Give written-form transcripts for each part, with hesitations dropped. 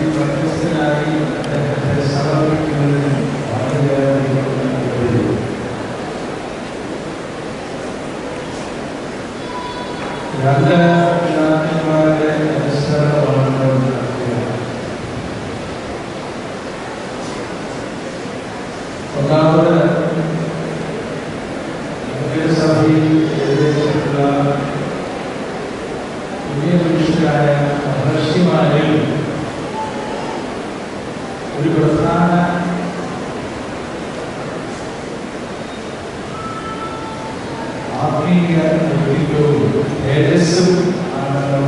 മധ്യസ്ഥനായി അദ്ദേഹത്തെ സമർപ്പിക്കുന്നതിന് വളരെയേറെ രണ്ട് പിതാക്കന്മാരുടെ അനുസരണമാണ് ഒന്നാമത് സഭയിൽ എഴുതിയിട്ടുള്ള പുണ്യപുരുഷരായ മഹർഷിമാരിൽ ഒരു പ്രധാന ആത്മീയ വ്യക്തിത്വവും തേജസ്സും ആണല്ലോ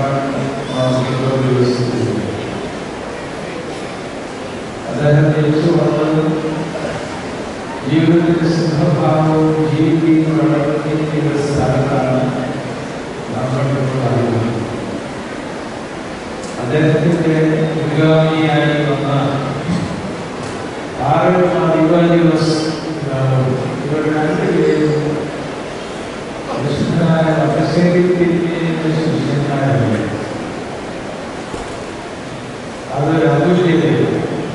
അദ്ദേഹം ജനിച്ചു വന്നത് ജീവിതത്തിന്റെ സിംഹഭാവവും ജീവിക്കുകയും വളർത്തുകയും ചെയ്ത സ്ഥലത്താണ് നമ്മൾ പറയുന്നത്. അദ്ദേഹത്തിന്റെ മുൻഗാമിയായി വന്ന ഇവർ രണ്ടുപേരും വിശുദ്ധനായ മതസേവിക്കുന്നതിന്റെ ശിഷ്യന്മാരല്ല. അതൊരു അതുല്യതയാണ്.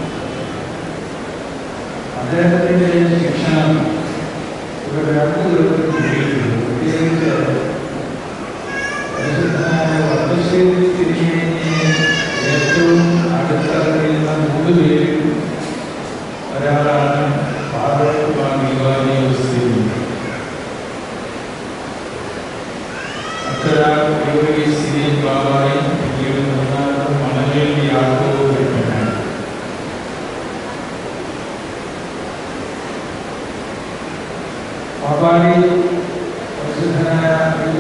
അദ്ദേഹത്തിന്റെ ശിക്ഷണം ഇവർ രണ്ടുപേർക്കും കിട്ടിയിട്ടുണ്ട്. പ്രത്യേകിച്ച് വിശുദ്ധനായ മതസേവിക്കുന്നതിനെ ഏറ്റവും അടുത്തറിയുന്ന മൂന്ന് പേരിൽ ഒരാളാണ് മറ്റൊരാൾ ബാബായും പിന്നീട് മൂന്നാമത് മണലേലി യാക്കോബും എന്നാണ്. ബാബായി പ്രസിദ്ധനായ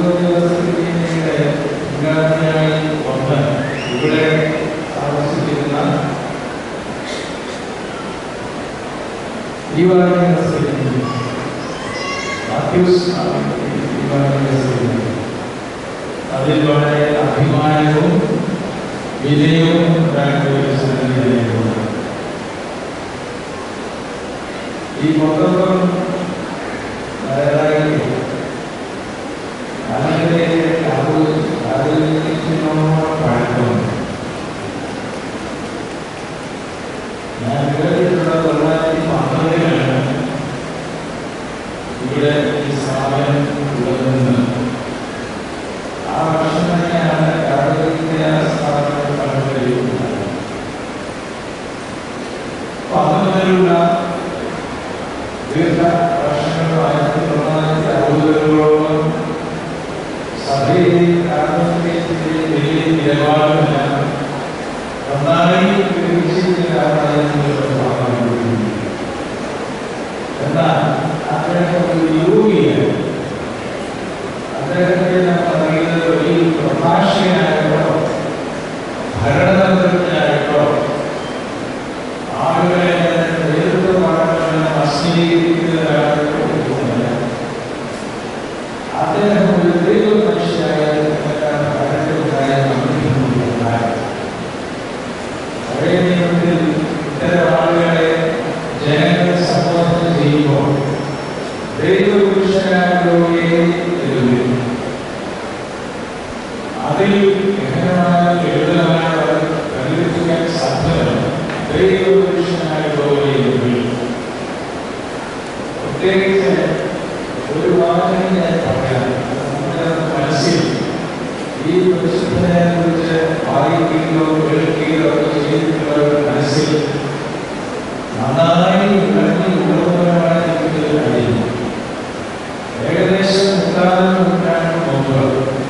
മുൻഗാമിയായി വന്ന് ഇവിടെ താമസിച്ചിരുന്ന അതിൽ വളരെ അഭിമാനവും വിനയവും ഈ മൊത്തം പഴക്കം ഞാൻ കേട്ടിട്ടുള്ള 1950 ഇവിടെ ഈ സ്ഥാപനം ഉള്ളതെന്ന്. ആ വർഷം തന്നെയാണ് കാതോലിക്ക സ്ഥാപനം കണ്ടുവരുന്നത്. അപ്പൊ അതുമുതലുള്ള ദീർഘ വർഷങ്ങൾ 1960കളോളം സഭയിൽ കാതോലിക്കത്തിന്റെ വലിയ നിലപാടുമെല്ലാം നന്നായി എന്നാൽ അദ്ദേഹം ഒരു യോഗിയാണ്. അദ്ദേഹത്തെ നാം പറയുന്നത് വലിയ പ്രഭാഷകനായിട്ടോ ഭരണതന്ത്രജ്ഞനായിട്ടോ ആളുകളെ നേതൃത്വ പാഠങ്ങളെ അസ്വീകരിക്കുന്നതായിട്ടോ ഒന്നുമല്ല. അദ്ദേഹം ഒരു ദൈവ മനുഷ്യരായ ഭരണത്തിലുണ്ടായ പഴയ നിയമത്തിൽ ഇത്തരം ആളുകളെ ജനങ്ങൾ സംബോധന ചെയ്യുമ്പോൾ ദൈവപുരുഷനായ അതിൽ ഗഹനമായ ലളിതമായ പരിഹരിക്കാൻ സാധ്യമല്ല. ദൈവപുരുഷനായ പ്രത്യേകിച്ച് ഒരു വാചകം ഞാൻ പറയാം. നമ്മുടെ മനസ്സിൽ ഈ പരിശുദ്ധനെ കുറിച്ച് വായിക്കുകയോ കേൾക്കുകയോ ഒക്കെ ചെയ്തിട്ടുള്ളവരുടെ മനസ്സിൽ നന്നായി വിളങ്ങി ഉള്ളവരാണ് എനിക്ക് കഴിയുന്നത്. ഏകദേശം 3 നൂറ്റാണ്ട് മുമ്പ്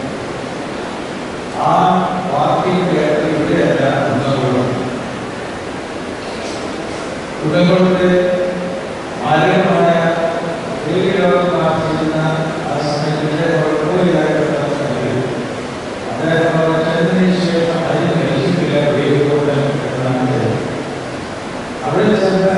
ആ വാക്യം കേട്ട് ഇവിടെയല്ല കുടകളുടെ മാരകമായ രോഗം പ്രാർത്ഥിക്കുന്ന ആ സമയത്തിന്റെ കുഴപ്പമില്ലാത്ത അദ്ദേഹം ചെന്നതിന് ശേഷം അതിന് കഴിച്ചിട്ടില്ല. ദൈവത്തോട് എന്നാണ് അവിടെ ചെന്ന്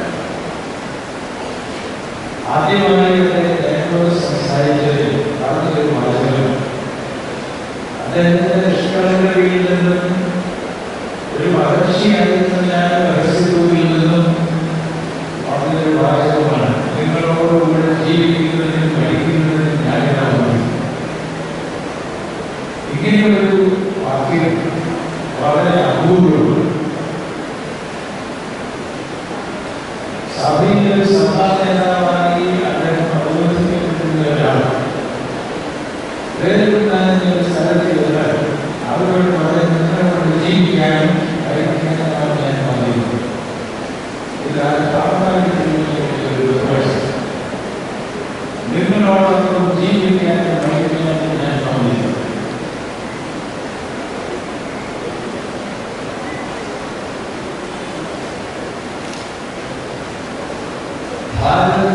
ആദ്യമായി എന്നോട് സംസാരിച്ചത് പറഞ്ഞൊരു വാചകം അദ്ദേഹത്തിന്റെ നിഷ്കളങ്കതയിൽ നിന്നും ഒരു മഹർഷിയായിരുന്ന ഞാൻ രഹസ്യത്തിൽ നിന്നും പറഞ്ഞൊരു വാചകമാണ്. നിങ്ങളോടുകൂടെ ജീവിക്കുന്നതിനും പഠിക്കുന്നതിനും ഞാനിതാണ്. ഇങ്ങനെയൊരു വാക്യം വളരെ അപൂർവം.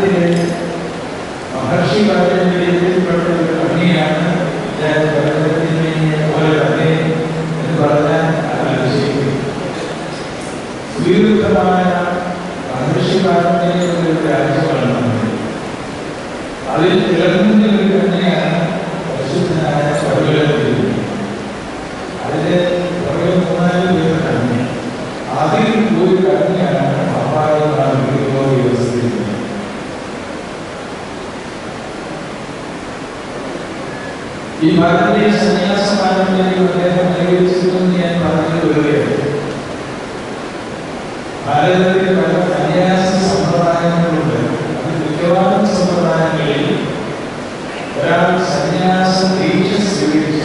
ഭാരതത്തിലെ മഹർഷി പാരമ്പര്യത്തിൽപ്പെട്ട ഒരു കണ്ണിയാണ് പോലെ തന്നെ എന്ന് പറഞ്ഞാൽ അതിശയിക്കും. സുദീർഘമായ മഹർഷി പാരമ്പര്യമുള്ള ഒരു രാജ്യമാണ് നമ്മൾ. അതിൽ തിളങ്ങുന്ന ഒരു കണ്ണിയാണ് പരിശുദ്ധനായ പൗരത്തിൽ. അതിലെ കുറേ 3-4 പേര് കണ്ണി. അതിൽ ഒരു കണ്ണിയാണ് വ്യവസ്ഥിക്കുന്നത്. ഈ ഭാരതീയ സന്യാസ പാരമ്പര്യം അദ്ദേഹം കൈവരിച്ചിരുന്നു ഞാൻ പറഞ്ഞു വരികയാണ്. ഭാരതത്തിൽ പല സന്യാസ സമ്പ്രദായങ്ങളുണ്ട്. അത് മിക്കവാറും സമ്പ്രദായങ്ങളിൽ ഒരാൾ സന്യാസ ദീക്ഷ സ്വീകരിച്ച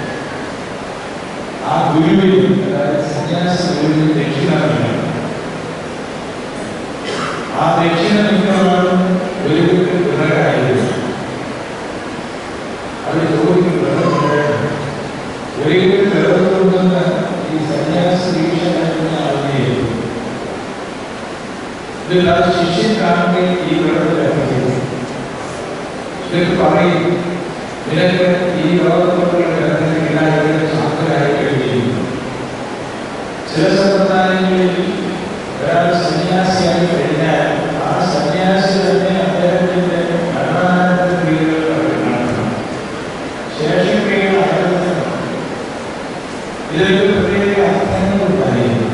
ആ ഗുരുവിന്, അതായത് സന്യാസ ഗുരുവിന് ദക്ഷിണാണ്. ആ ദക്ഷിണ മിക്കവാറും ഒരു വിറകായിരുന്നു. അത് ജോലിക്ക് വിറകുണ്ടായിരുന്നു. ഒരിക്കലും വിറകുകൊണ്ടെന്ന് ഈ സന്യാസ ദീക്ഷ നൽകുന്ന ആളുകയായിരുന്നു. ഇതിൽ ആ ശിഷ്യൻ കാണുക ഈ വിറക് ലഭിക്കുന്നു. ഇതൊക്കെ പറയും, നിനക്ക് ഈ ലോകത്തോടുള്ള ഗ്രന്ഥങ്ങളിലായി ശാന്തരായി കഴിയുന്നു. ചില സമ്പ്രദായങ്ങളിൽ ഒരാൾ സന്യാസിയായി കഴിഞ്ഞാൽ ആ സന്യാസി തന്നെ അദ്ദേഹത്തിന്റെ മരണാനന്തര ക്രിയകൾ നടത്തണം. ശേഷിക്കുകയും ആരാധന. ഇതിലൊരു പ്രത്യേക അർത്ഥങ്ങളുണ്ടായിരുന്നു.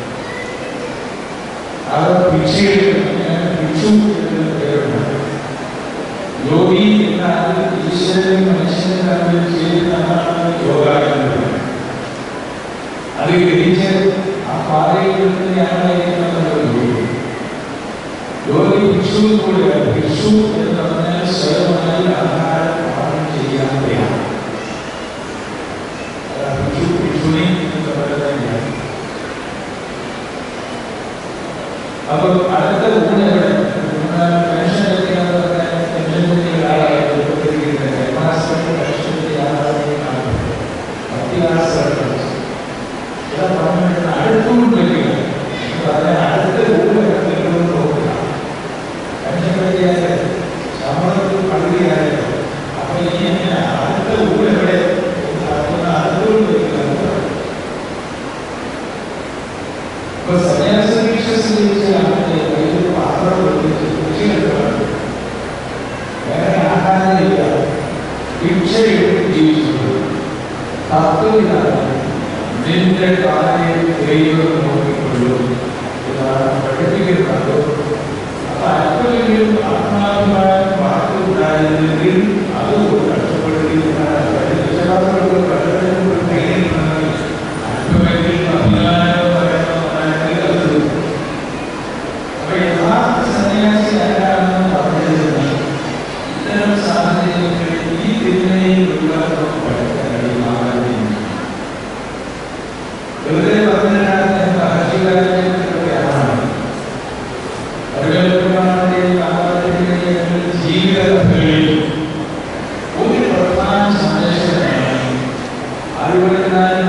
അവർ ഭിക്ഷു എന്നൊരു പേരുണ്ട്. യോഗി എന്നാൽ ഈശ്വരനും മനുഷ്യനും തമ്മിൽ ചേരുന്നതാണ് യോഗ എന്നത്. അത് ഗ്രഹിച്ച് ആ പാതയിൽ യോഗി ഭിക്ഷു കൂടെയാണ്. ഭിക്ഷു എന്ന് പറഞ്ഞാൽ സ്വയമായി ആഹാരം പാനം ചെയ്യാതെയാണ്. ഭിക്ഷുണി എന്ന് പറയുന്നത്. അപ്പൊ അടുത്ത ഊണ് എവിടെ പെൻഷനൊക്കെ അടുത്തുകൊണ്ട് വരിക. അടുത്ത ഊണ് നോക്കുക. ശമ്പളത്തിൽ പള്ളിയായോ. അപ്പൊ ഇനി എങ്ങനെ അടുത്ത ഊര് എവിടെ അടുത്തോട് വരിക. ഇപ്പൊ സന്യാസ ദീക്ഷ സ്വീകരിച്ച ആളുടെ കയ്യിൽ പാത്രം കൊടുത്തിട്ട് കൃഷിയെടുക്കണം. വേറെ ആഹാരമില്ല, ഭിക്ഷയെടുത്ത് ജീവിച്ചു. തത്വമിതാണ് നിന്റെ കാര്യം ദൈവം നോക്കിക്കൊള്ളൂ എന്നാണ് പഠിപ്പിക്കുന്നത്. അപ്പൊ അല്പമെങ്കിലും ആത്മാഭിമാനം വാക്കുണ്ടായിരുന്നെങ്കിൽ അത് കഷ്ടപ്പെടുത്തിയിരുന്നാണ്. വിശ്വാസങ്ങൾക്ക് പഠനത്തിനുള്ള കയ്യിലുണ്ടെങ്കിൽ അല്പമെങ്കിലും അഭിമാനം പറയുന്നതാണെങ്കിൽ അത്. അപ്പൊ യഥാർത്ഥ സന്യാസി ആരാണെന്ന് പറഞ്ഞിരുന്നത് ഇത്തരം സാഹചര്യങ്ങളിൽ ഈ തിന്മയിലുള്ള പഠിക്കാൻ കഴിയും. വെറുതെ പറഞ്ഞതിനാണ് മഹർഷികാരനാണ്. ജീവിതങ്ങളിൽ ഒരു പ്രധാന സന്ദേശമാണ്. അതുപോലെ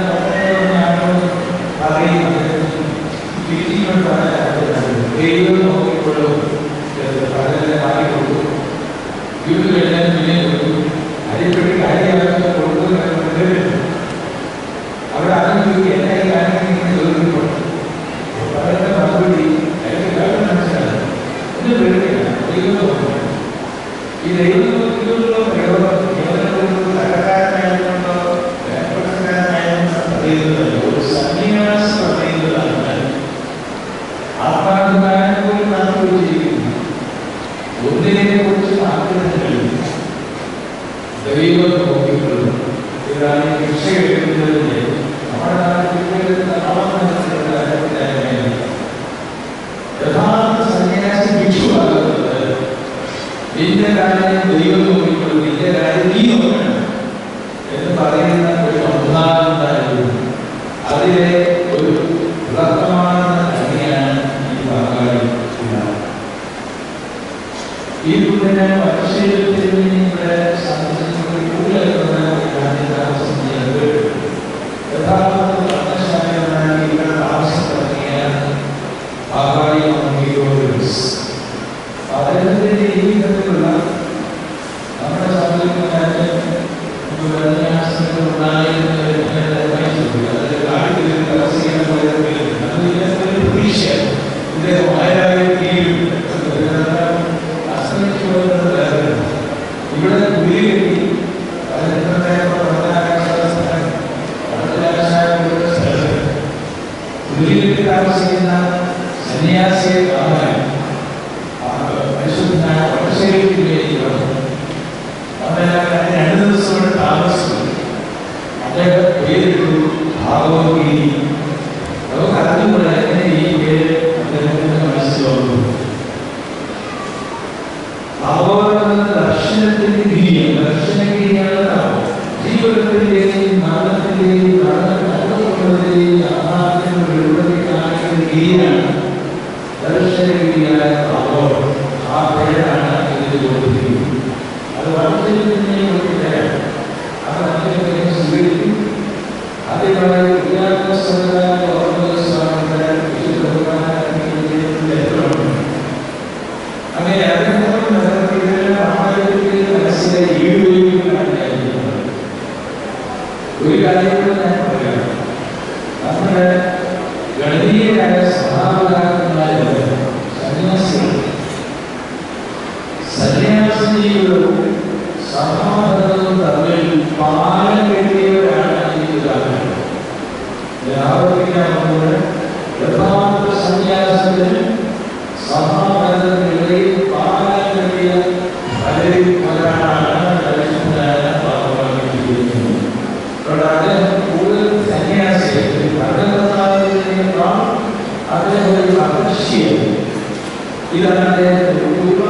ദൈവം നോക്കിക്കൊള്ളും. പലരെ മാറിക്കൊടുക്കും. വീട് കഴിഞ്ഞാൽ പിന്നെ കൊടുക്കും. അതിൽപ്പെട്ട് കാര്യമാക്കി കൊടുക്കുന്നത് അവിടെ ആരും എന്നെ കാര്യങ്ങൾ ചോദിക്കുമ്പോൾ പലരുടെ മറുപടി അതിന്റെ കാര്യം മനസ്സിലാകും. ഇത് പേടില്ല. ദൈവം നോക്കണം. ഈ ദൈവം നോക്കിയുള്ള പ്രയോഗം കേവലം കടക്കാരനായതുകൊണ്ടോ വേർപ്പെടുക്കാരനായതുകൊണ്ടോ പറയുന്നതല്ല. ഒരു സന്യാസം പറയുന്നതാണ്. ആത്മാഭിമാനം പോലും നടത്തിയിരിക്കുന്നു. ഒന്നിനെ കുറിച്ച് ആഗ്രഹങ്ങളിൽ ദൈവം നോക്കിക്കൊള്ളും. ഇതാണ് ഭിക്ഷ എടുക്കുന്നതിന്റെ നമ്മുടെ നാട്ടിൽ യഥാർത്ഥ സന്യാസി ഭിക്ഷുവാകുന്നത് നിന്റെ കാര്യം ദൈവം നോക്കിക്കൊള്ളും, നിന്റെ കാര്യം നീ നോക്കണം എന്ന് പറയുന്ന ഒരു ഒന്നാമതായിരുന്നു. അതിലെ ഒരു വിളക്കമാർന്ന കണ്ണിയാണ് ഈ പങ്കാളി. ഈ കുഞ്ഞിനെ മനുഷ്യത്തിൽ ഇവിടെ അദ്ദേഹത്തിന്റെ ഈ വീട്ടിൽ താമസിക്കുന്ന സന്യാസിയെ കാണാൻ പരിശുദ്ധനായ വടശ്ശേരിയിലേക്ക് വന്നു. അവിടെ 2 ദിവസം കൊണ്ട് താമസിച്ചു. അദ്ദേഹം പേരിട്ടു ഭാഗവതഗിരി. നമുക്ക് അറിഞ്ഞുകൂടെ എങ്ങനെ ഈ പേര് അദ്ദേഹത്തിന്റെ മനസ്സിൽ വന്നു. ഭാഗവതം എന്ന ദർശനത്തിന്റെ ഗിരിയാണ്. ദർശനഗിരിയാണ് ജീവിതത്തിന്റെയും നാളത്തിന്റെയും നാളത്തിന്റെയും ഗിരിയാണ് ദർശനഗിരിയായ ഭാഗവതം. ആ പേരാണ് ഇതിന് കൊടുത്തിരിക്കുന്നത്. അത് വളരെ പേരാണ്. അത് അദ്ദേഹത്തെ സ്വീകരിക്കും. ആദ്യമായി അങ്ങനെ മനസ്സിലെ ഒരു കാര്യം ഞാൻ പറയാം. നമ്മുടെ ഗണനീയരായ സഭാപിതാക്കന്മാർ സന്യാസികളും സഭാഭരണവും തമ്മിൽ പാലം കെട്ടിയവരാണ് ഈ ഉദാഹരണം. ആവർത്തിക്കാവുന്നത് യഥാർത്ഥ സന്യാസത്തിന് സഭാഭരണത്തിനിടയിൽ പാലം കെട്ടിയ പലരും ഒരാളാണ് അദ്ദേഹം കൂടുതൽ സന്യാസി അദ്ദേഹം ഒരു മഹർഷിയാണ്. ഇതാണ് അദ്ദേഹം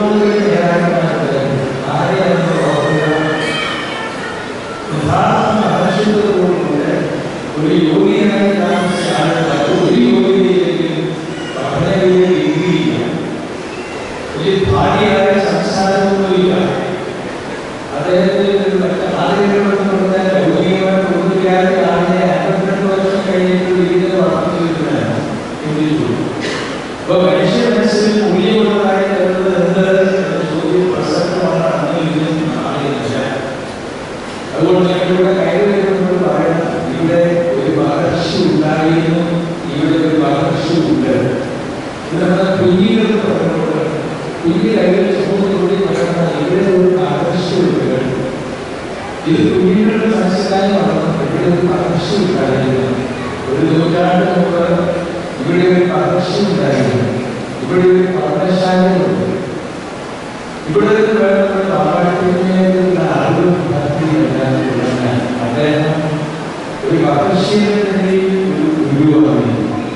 മഹർഷിത്വത്തോടുകൂടെ ഒരു യോഗിയായി താമസിച്ച ആളുകൾ ഒരു യോഗിയിലേക്ക് പഠനയിലേക്ക് എത്തിയില്ല. ഒരു ഭാര്യയായ സംസാരമൊന്നുമില്ല. അദ്ദേഹത്തിന് ആളുകളെന്ന് പറഞ്ഞാൽ യോഗികമായി കൂടുതലായി ആളുടെ 52 വർഷം കഴിഞ്ഞിട്ട് രീതിയിൽ വളർന്നു വരുന്നതാണ്. അപ്പോൾ മനുഷ്യ മനസ്സിൽ മൂല്യമുള്ളതായി വരുന്നത് എന്ത് ചോദ്യം പ്രസക്തമാണ്. ആളില്ല. അതുകൊണ്ട് ഞങ്ങളുടെ കയറി വരുമ്പോൾ പറയണം, ഇവിടെ ഒരു മഹർഷി ഉണ്ടായിരുന്നു, ഇവിടെ ഒരു മഹർഷി ഉണ്ട്. ഇത് നമ്മുടെ കുഞ്ഞികൾ പറയുന്നത് കുഞ്ഞു കൈകൾ ചുമന്നുകൂടി പറയണം, ഇവിടെ ഒരു മഹർഷി ഉണ്ട്. ഇത് കുഞ്ഞുങ്ങളുടെ മനസ്സിലായി വളർന്നു. ഇവിടെ ഒരു മഹർഷി ഉണ്ടായിരുന്നു. 1 നൂറ്റാണ്ട് മുമ്പ് ഇവിടെ ഒരു മഹർഷി ഉണ്ടായിരുന്നു. ഇവിടെ ഒരു പഠനശാലയുണ്ട്. ഇവിടെ വേണമെങ്കിൽ പാഠ്യത്തിനുള്ള അറിവും ഭക്തിയെല്ലാം അദ്ദേഹം ഒരു മഹർഷിയുടെ ഒരു ഗുരുവാണ്.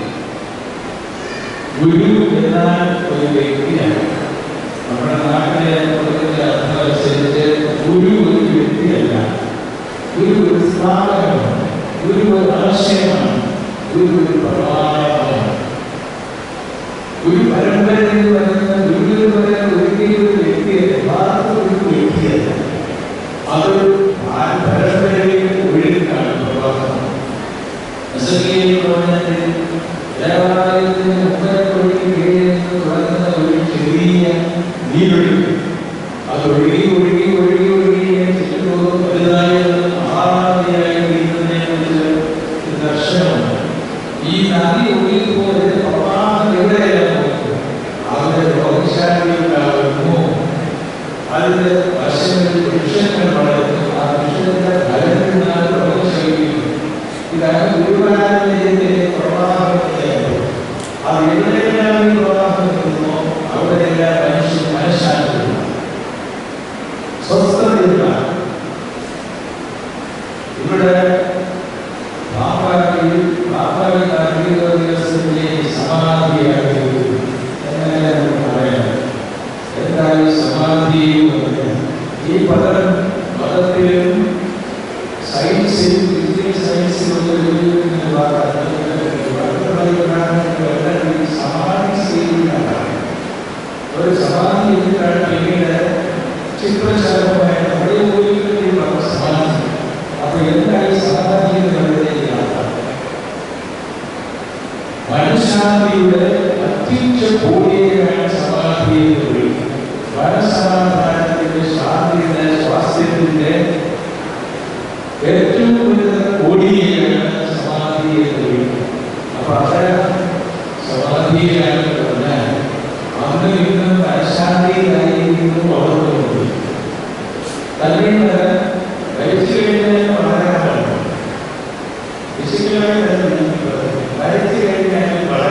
ഗുരു എന്നാൽ ഒരു വ്യക്തിയാണ്. നമ്മുടെ നാട്ടിലെ അർത്ഥമനുസരിച്ച് ഗുരു ഒരു വ്യക്തിയല്ല. ഗുരു ഒരു സ്ഥാപനമാണ്. ഗുരു ഒരു ആശയമാണ്. ഗുരു ഒരു പ്രമാണമാണ്. ഗുരു പരമ്പരയിൽ വരുന്ന ഗുരു എന്ന് പറയുന്ന ഒരിക്കലും ഒരു വ്യക്തിയല്ല. യഥാർത്ഥ ഒരു വ്യക്തിയല്ല. അതൊരു പരമ്പരയിൽ ഒഴുക്കാണ് പ്രവാഹം. ദേവാലയത്തിന് മുമ്പൊഴുകി തുടങ്ങുന്ന ഒരു ചെറിയ നീരൊഴുക്ക് അത് ഒഴുകി ഒഴുകി ഒഴുകി ഒഴുകി ചുറ്റും വലുതായി മഹാനദിയായി വീഴുന്നതിനെ കുറിച്ച് ദർശനമുണ്ട്. ഈ നദി ഒഴുകിയതുപോലെ പ്രവാഹം എവിടെയാണ് അവിടെ രോഗശാന്തിയുണ്ടാകുന്നു. അതിന്റെ വശങ്ങളിൽ വൃക്ഷങ്ങൾ വളരുന്നു. ആ വൃക്ഷത്തിന്റെ ഫലത്തിനാണ് രോഗശാന്തിക്കുന്നു. ഇതാണ് ഗുരുവായൂരിന്റെ പ്രവാഹത്തെ. അത് എവിടെയെല്ലാം ഈ പ്രവാഹം നിൽക്കുന്നോ അവിടെയെല്ലാം മനുഷ്യൻ മനഃശാന്തി സ്വസ്ഥതയില്ല. ഇവിടെ സമാധിയാക്കി എങ്ങനെ നമുക്ക് പറയാം? എന്തായാലും സമാധി ഈ പദം മതത്തിലും സയൻസിലും ഫിസിക്കൽ സയൻസിലും സമാധി ചെയ്യുന്നതാണ്. ഒരു സമാധി എന്നിട്ടാണ് പിന്നീട് ചിത്രശലഭമായ നമ്മുടെ പോലും സമാധി. അപ്പൊ എന്തായി സമാധി എന്ന് പറയുന്നതിലാണ് മനഃശാന്തിയുടെ അത്യുച്ച കോടിയാണ് സമാധി എന്ന് വിളിക്കുന്നത്. മനസ്സമാധാനത്തിന്റെ ശാന്തിയുടെ സ്വാസ്ഥ്യത്തിന്റെ ഏറ്റവും വലുത് കോടിയാണ് സമാധി എന്ന് വിളിക്കുന്നത്. അപ്പൊ അത്തരം സമാധിയിലാണ് പറഞ്ഞാൽ അന്ന് ഇന്നും മനഃശാന്തിയിലായിരിക്കുന്നു വളർന്നുകൊണ്ട് തന്നെ മരിച്ചു കഴിഞ്ഞാൽ വളരാനാണ്. ഫിസിക്കലായി മരിച്ചു കഴിഞ്ഞാൽ വളരെ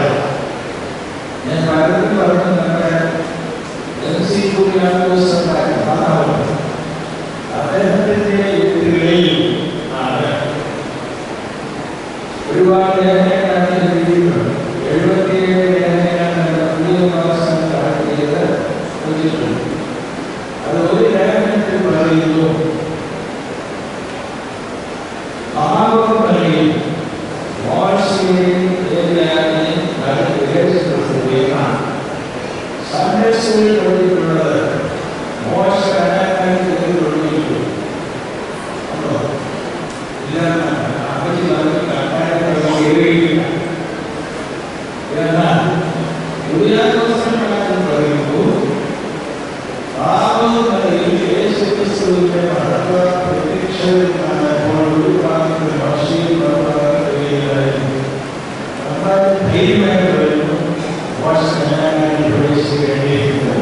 എന്നാൽ ഉദയാദിവസങ്ങളായി പറയുമ്പോൾ പാപങ്ങളിൽ യേശുക്രിസ്തുവിന്റെ മരണ പ്രത്യക്ഷതയിലാണ് ഒരു ഭാഗത്ത് ഭാഷയിൽ കഴിയുകയായിരുന്നു. നമ്മൾ ധൈര്യമായി പറയുന്നു വർഷങ്ങളായി പ്രവേശിക്കേണ്ടിയിരിക്കുന്നു.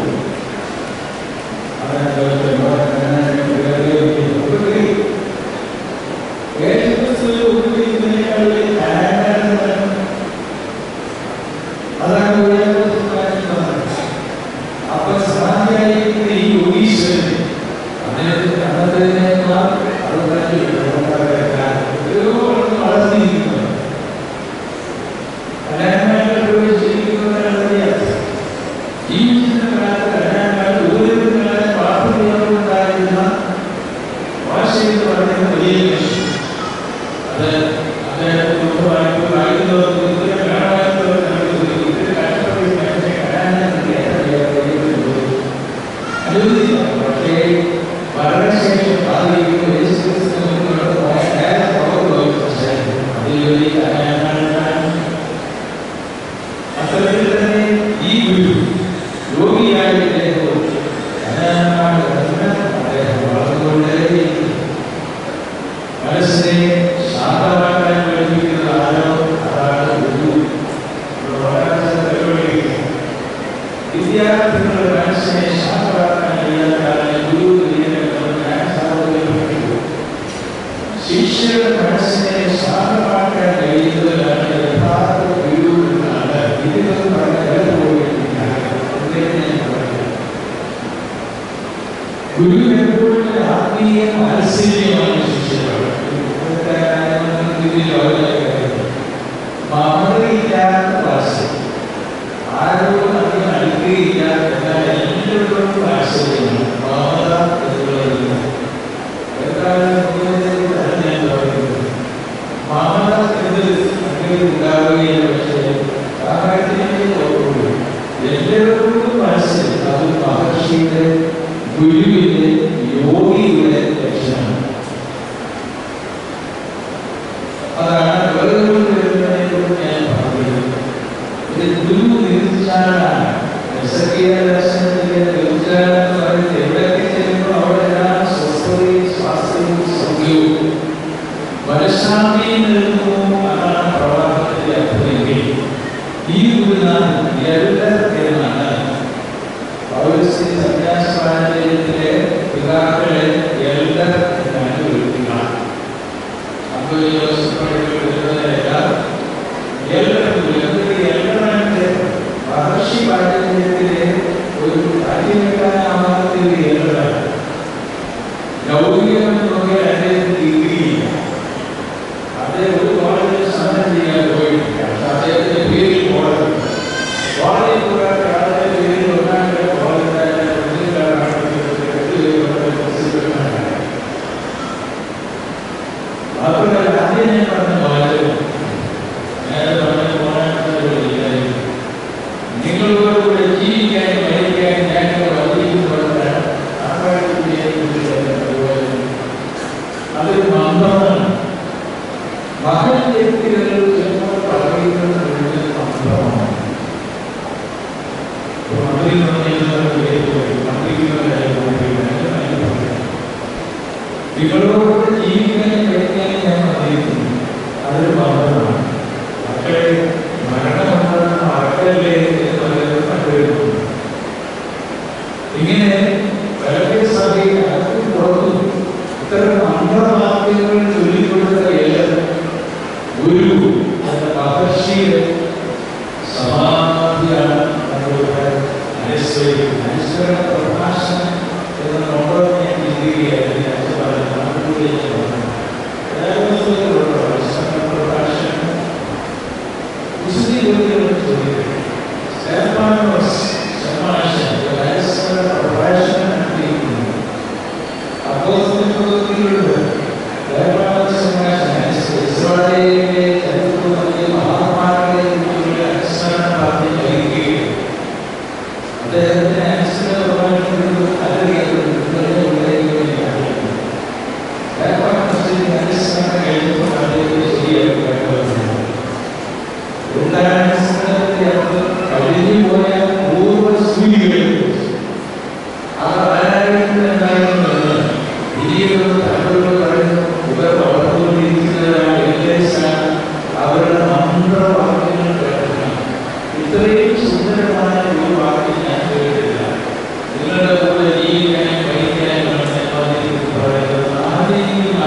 ഇത്രയും സുന്ദരമായ ഒരു വാക്ക് ഞാൻ കേട്ടില്ല. നിങ്ങളുടെ കൂടെ ജീവിക്കാനും പഠിക്കാനും പറയുന്നത് ആരെങ്കിലും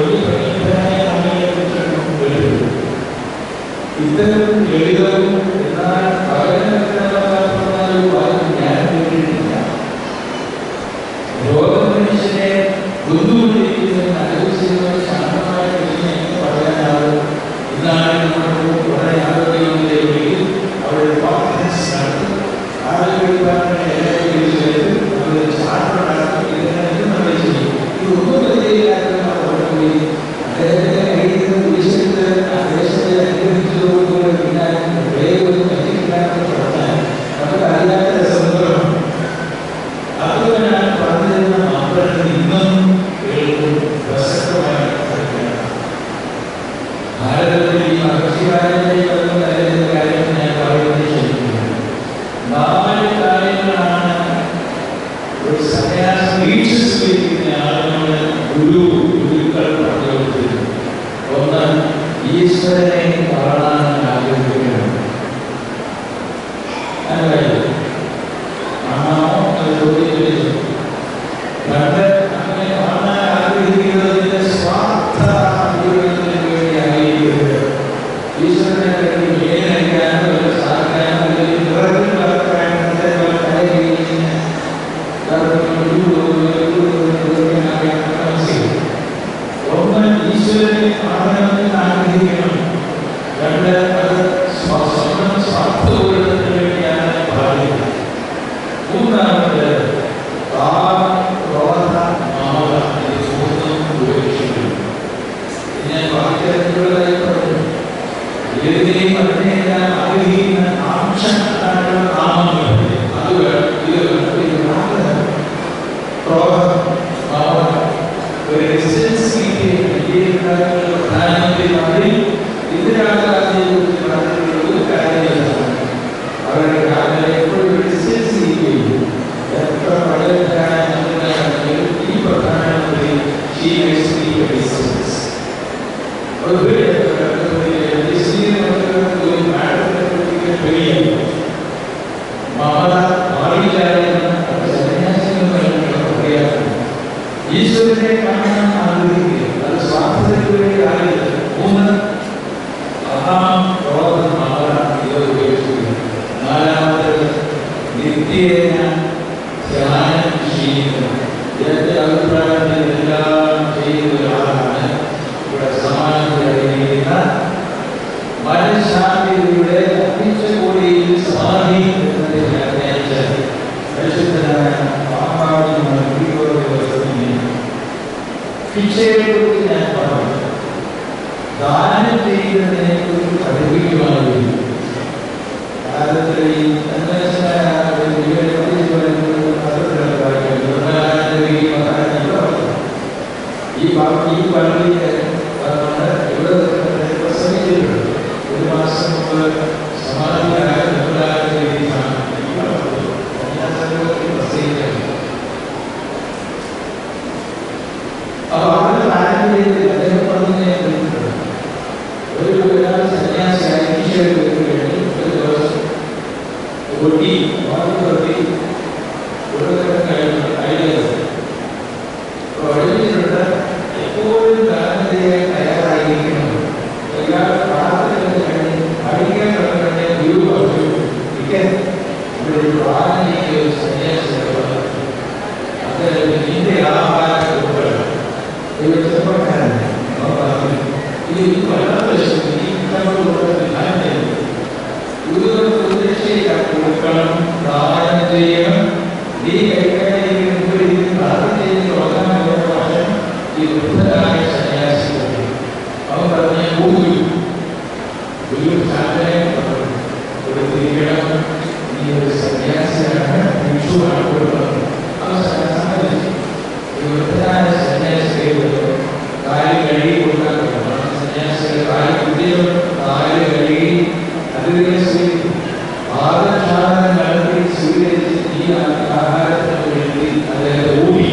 ഇത്തരം ലളിതവും എന്നാൽ പകരമായ ഒരു വാക്ക് ഞാൻ കേട്ടിട്ടില്ല. ലോകമനുഷ്യനെ ബുദ്ധിമുട്ടിക്കുന്ന അനുഭവിച്ചിരുന്ന ശാന്തമായ എന്ന് പറയാനാവും. ഇന്നാണ് നമ്മൾ വളരെ ആരോഗ്യങ്ങളിലേക്ക് അവരുടെ കോൺഫിഡൻസ് നടത്തി ആരോഗ്യ ഈശ്വരനെ കാണാൻ ആഗ്രഹിക്കുകയാണ്. അങ്ങനെ കാണാൻ ആഗ്രഹിക്കുന്നതിന്റെ സ്വാർത്ഥ ജീവിതത്തിന് വേണ്ടി ആയിരിക്കുന്നത് ഈശ്വരനെ മേലടിക്കാനോ സാധിക്കാനോ അല്ലെങ്കിൽ നിറത്തിൽ നടക്കാനോ ഒന്ന് ഈശ്വരനെ കാണണമെന്ന് ആഗ്രഹിക്കണം. രണ്ട് അത് സ്വന്തം സ്വാർത്ഥപൂരണത്തിന് വേണ്ടിയാണ് പറയുന്നത്. മൂന്നാമത് ഞാൻ വാക്യത്തിലുള്ളതായി പറഞ്ഞു. ഏതിനെയും അതിനെല്ലാം ആഗ്രഹിക്കുന്ന നാമങ്ങൾ അത് ഒരു റെസിഡൻസിക്ക് പ്രധാനമന്ത്രി മന്ത്രി ഇന്ദിരാഗാന്ധിയെ പറഞ്ഞിട്ടുള്ള ഒരു കാര്യമാണ്. അവരുടെ കാലം എപ്പോഴും റെസിഡൻസി എത്ര പ്രഗത്ഭരായ മന്ത്രിമാരാണെങ്കിലും ഈ പ്രധാനമന്ത്രി ഈശ്വരനെ കാണാൻ ആഗ്രഹിക്കുക. അത് സ്വാർത്ഥതയ്ക്ക് വേണ്ടി ആഗ്രഹിക്കുക. മൂന്ന് ഉപേക്ഷിക്കുക. നാലാമത് നിത്യേന ധ്യാനം ചെയ്യുക. എന്റെ അഭിപ്രായത്തിൽ എല്ലാം ചെയ്യുന്ന ഒരാളാണ് ഇവിടെ സമാനത്തിലിരിക്കുന്ന മനഃശാന്തിയുടെ അഭിച്ചകൂടിയിൽ സമാധി പരിശുദ്ധനായ ഭിക്ഷയെക്കുറിച്ച് ഞാൻ പറഞ്ഞു. ദാനം ചെയ്യുന്നതിനെ കുറിച്ച് പഠിപ്പിക്കുമായിരുന്നു. ഈ പള്ളിയെ ഇവിടെ പ്രസംഗിച്ചിട്ടുണ്ട്. ഒരു മാസം മുമ്പ് സമാധിയായ പ്രസംഗിക്കുന്നത്. അപ്പൊ അവരുടെ താല്പര്യത്തിൽ അദ്ദേഹം പറഞ്ഞതിനെ ഒരു സന്യാസിയായി ഈശ്വരൻ വേണ്ടി ഒരു ദിവസം ഒട്ടി വാർത്തി എഴുതിയിട്ടുണ്ട്. എപ്പോഴും ദാനം ചെയ്യാൻ തയ്യാറായിരിക്കണം. എല്ലാവരും പ്രാർത്ഥന കഴിഞ്ഞ് പഠിക്കാൻ തുടങ്ങേണ്ട ഗുരു പറഞ്ഞു. ഇവിടെ ഒരു പ്രാർത്ഥനയ്ക്ക് ഒരു സന്യാസി അദ്ദേഹം നിന്റെ ആഹാര കൊടുക്കണം. ചെറുപ്പക്കാരൻ കൊടുക്കണം, ദാനം ചെയ്യണം. നീ കൈകാര്യം പ്രാർത്ഥന ചെയ്ത് തുടങ്ങാൻ ഈ വൃദ്ധരായ സന്യാസി അവൻ പറഞ്ഞ ഗുരു സാധനെ കൊടുത്തിരിക്കണം. നീ ഒരു സന്യാസിയാണ്, ഭിക്ഷുവാണ് കൊടുക്കണം. വൃദ്ധരായ സന്യാസി കാര്യം കഴുകി കൊടുക്കാൻ സന്യാസികൾ കാര്യം കുട്ടികൾ കാര്യം കഴുകി അതിനെ സ്വീകരിക്കും. ആദർശാദനം നടത്തി സ്വീകരിച്ച് ഈ ആഹാരത്തിന് വേണ്ടി അദ്ദേഹത്തെ ഊടി.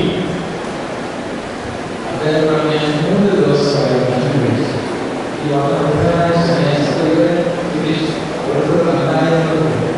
അദ്ദേഹം പറഞ്ഞ 3 ദിവസമായി ഈ വൃദ്ധരായ സന്യാസികളെ നന്നായി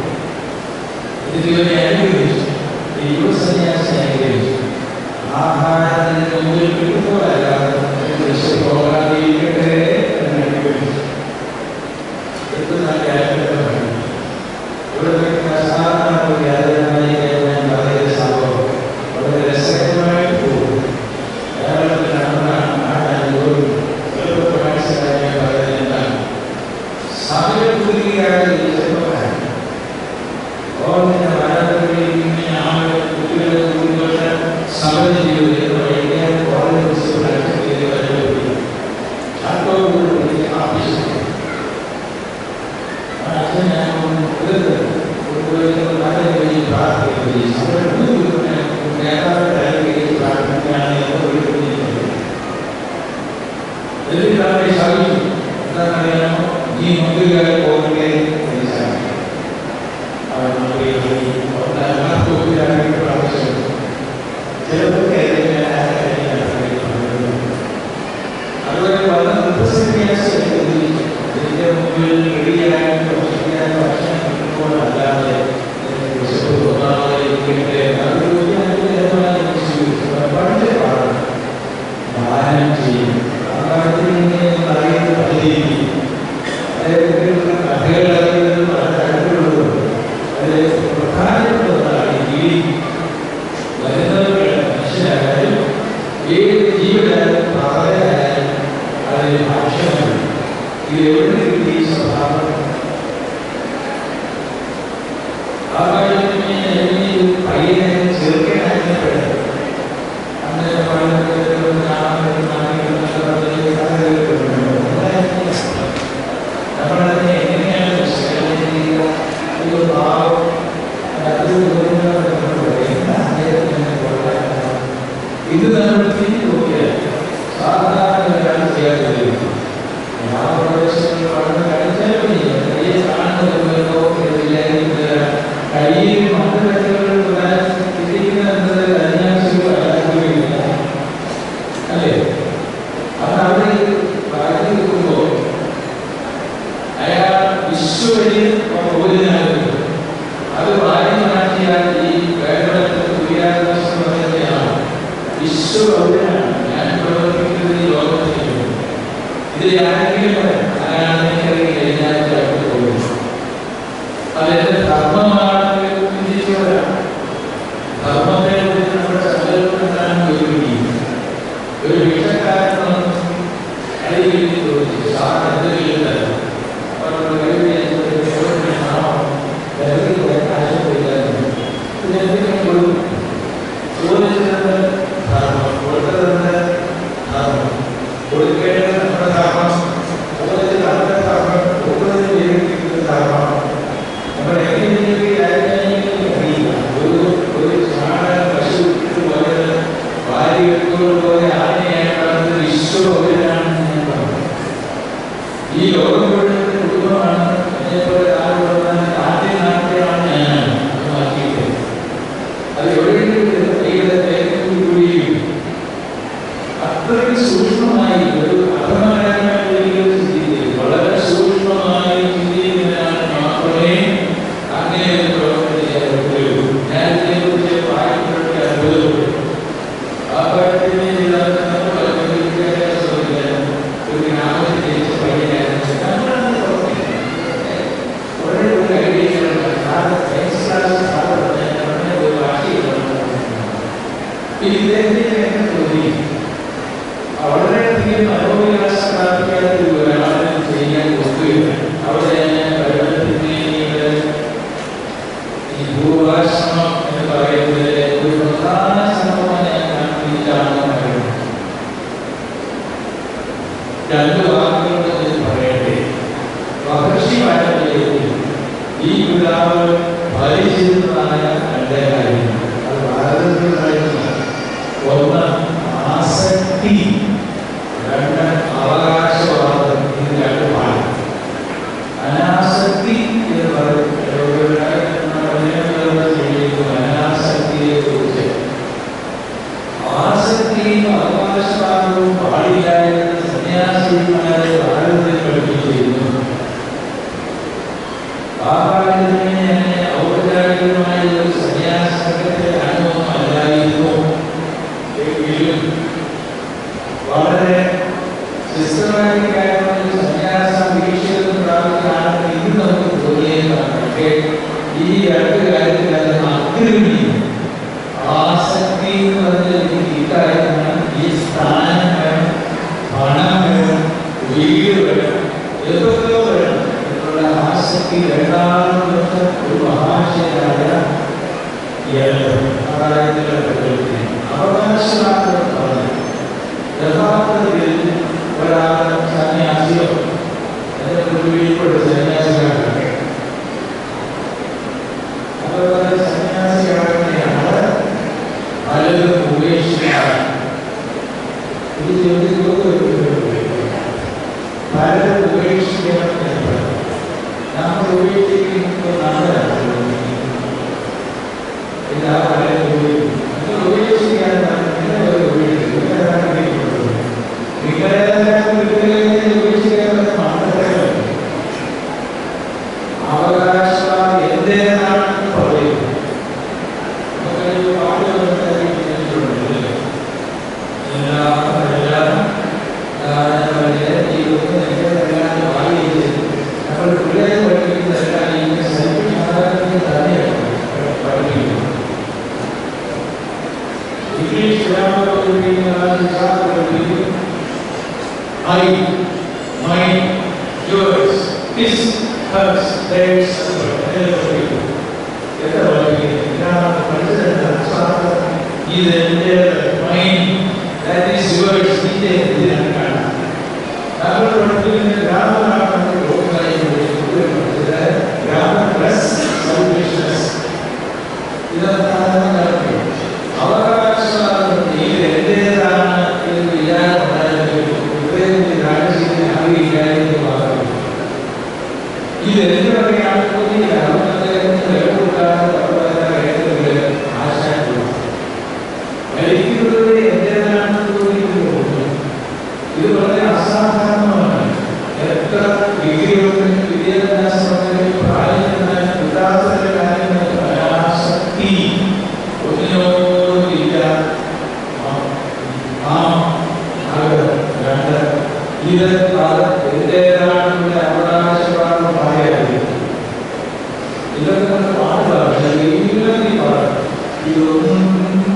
പലരും ഉപേക്ഷിക്കണം നമ്മൾ ഉപേക്ഷിക്കുന്നത് എല്ലാ പലരും ഉപേക്ഷിക്കാൻ അവകാശം എന്തിനാണെന്ന് പറയുന്നു. Mine, yours, his, hers, theirs, mine, that is yours, grammar plus selfishness. ഇത് വളരെ അസാധാരണമാണ്. എത്ര ഡിഗ്രികളും വിദ്യാഭ്യാസത്തിലും കിട്ടാത്ത കാര്യങ്ങൾ ആസക്തി ഒന്നിനോടില്ല. ഇത് എന്റേതാണെന്നുള്ള അവകാശവാദം പറയാതെ ഇതൊക്കെ പാടുകയാണ്. ഇതൊന്നും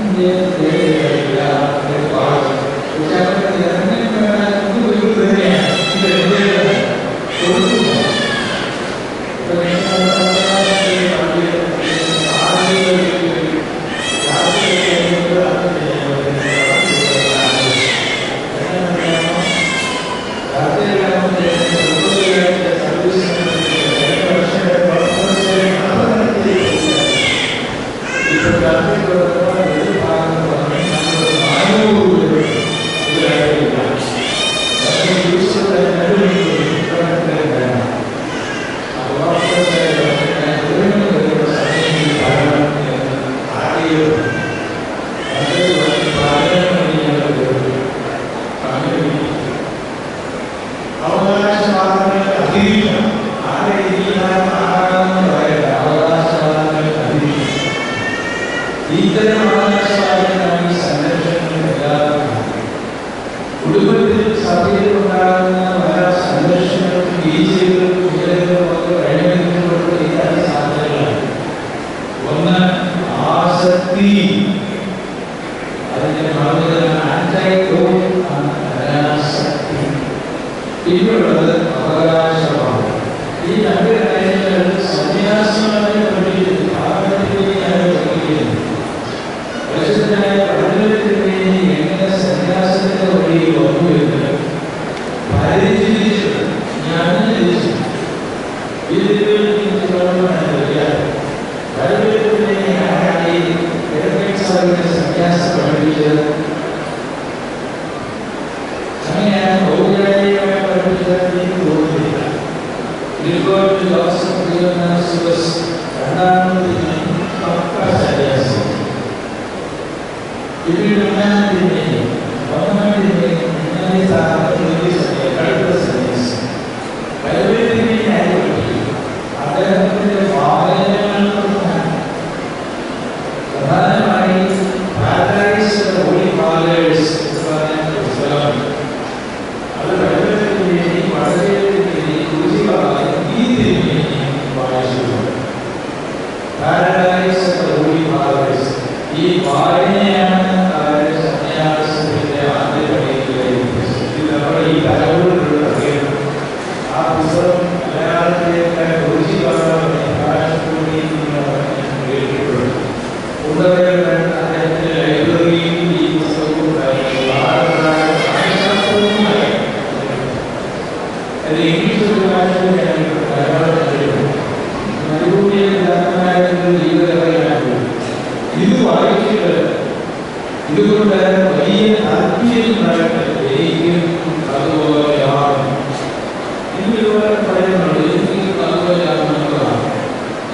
കുടുംബത്തിൽ സഭയിലുണ്ടാകുന്ന പല സംഘർഷങ്ങൾക്കും വീഴ്ചകൾക്കും സാധ്യതകളാണ്. ഒന്ന് ആസക്തി, അതിന്റെ അനാസക്തി. പിന്നുള്ളത് അവകാശമാണ്. ഈ രണ്ട് കാര്യങ്ങൾ സന്യാസികളെ പഠിക്കുന്നു. പരിശുദ്ധനായ പഠനത്തിന് വേണ്ടി എങ്ങനെ സന്യാസത്തിന്റെ വഴിയിൽ വന്നുവെന്ന് പരിചരിച്ചു. ഞാൻ ചിന്തിച്ചു സന്യാസം പഠിപ്പിച്ചത്. അങ്ങനെയാണ് ഔപചാരികമായി പഠിപ്പിച്ചത് തോന്നുന്നില്ല. രണ്ടാമത് സന്യാസം, പിന്നീട് അദ്ദേഹത്തിന്റെ പ്രധാനമായി അത് വളരെ ഈ വായനയാണ് സന്യാസത്തിന്റെ നമ്മുടെ ഈ കലകളിലുള്ള ആ പുസ്തകം മലയാളത്തിലേക്ക് അദ്ദേഹത്തിന്റെ ലൈബ്രറിയിൽ ഈ പുസ്തകവും ഇംഗ്ലീഷ് ഇത് വായിക്കുന്നത് ഇതുകൊണ്ട് വലിയ താല്പര്യം എനിക്ക്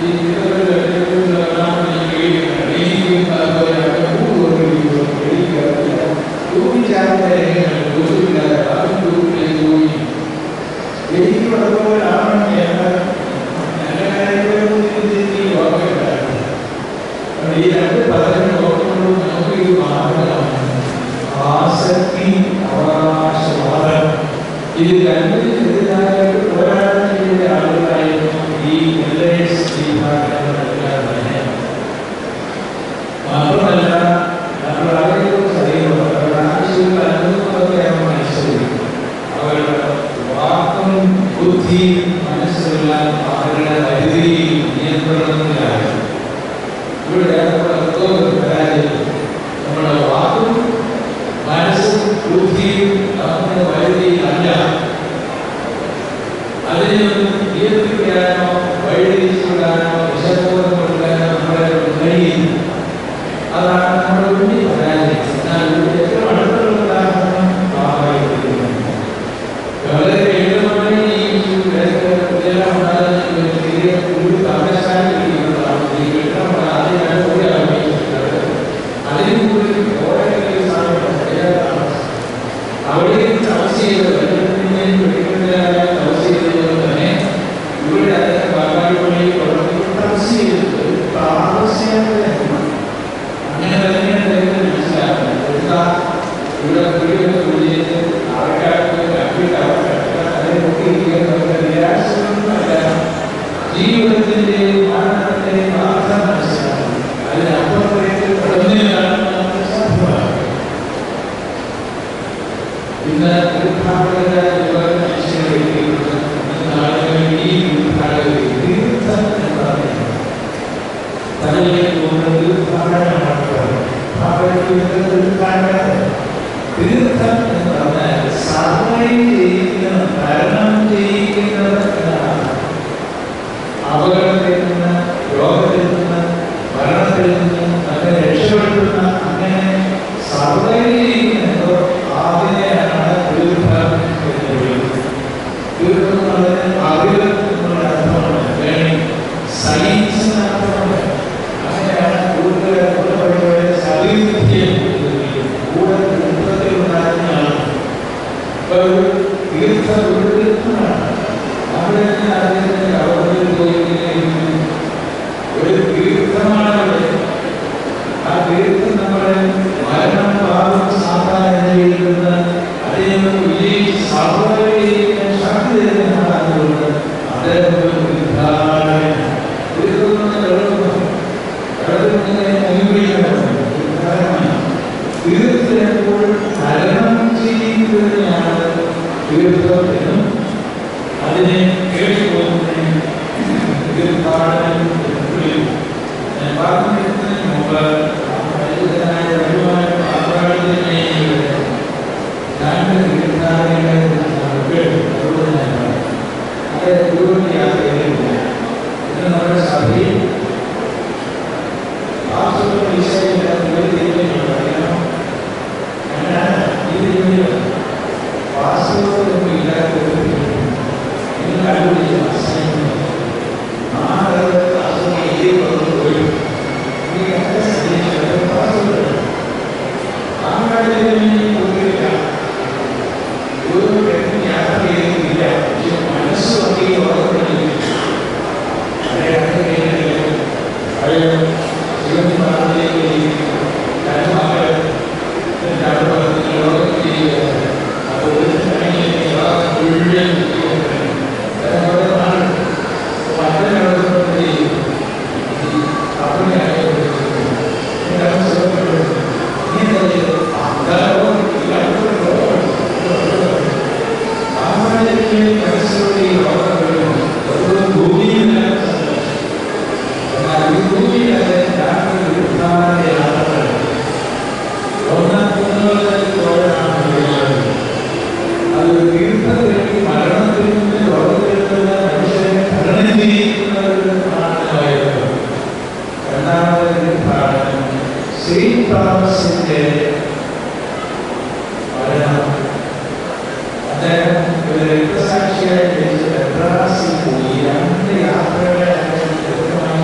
രക്തസാക്ഷിയായി ജനിച്ച എബ്രാസി പോയി 2 യാത്രകളെ അദ്ദേഹം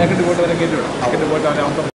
ബാക്കിട്ട് പോയിട്ട് അവനെ കയറ്റി വിടാം ബാക്കിട്ട് പോയിട്ട് അവനെ